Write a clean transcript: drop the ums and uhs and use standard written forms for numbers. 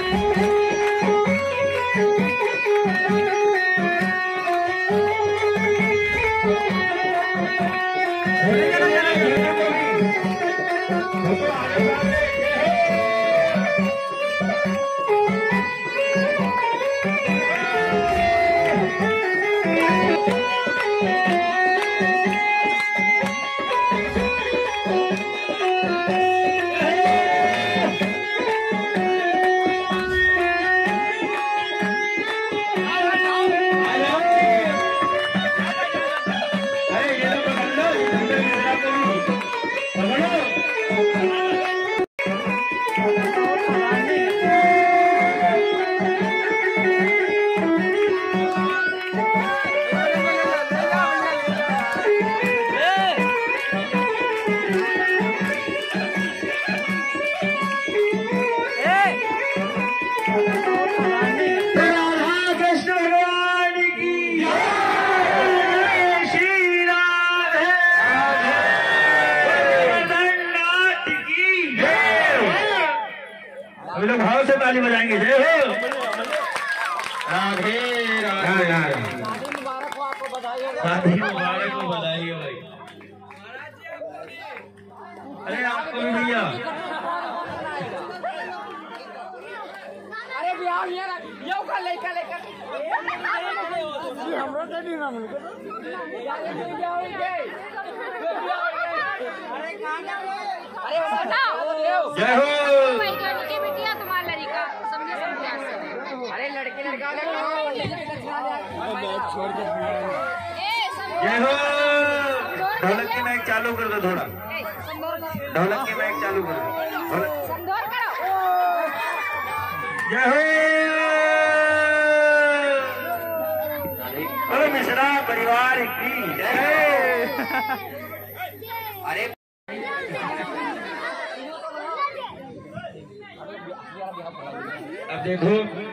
अभी लोग भाव से ताली बजाएंगे। जय हो। राधे राधे। शादी मुबारक हो, बधाई हो भाई। अरे आपको भी भैया। अरे बिहार यो का लेकर लेकर हमरो तो नहीं ना मिल अरे जय हो। के बिटिया तुम्हारा लड़का समझे समझे। अरे लड़के लड़का जय हो। ढोलक की माइक चालू कर दो थोड़ा। ढोलक की माइक चालू कर दो। जय हो। अरे मिश्रा परिवार की जय। अरे अब देखो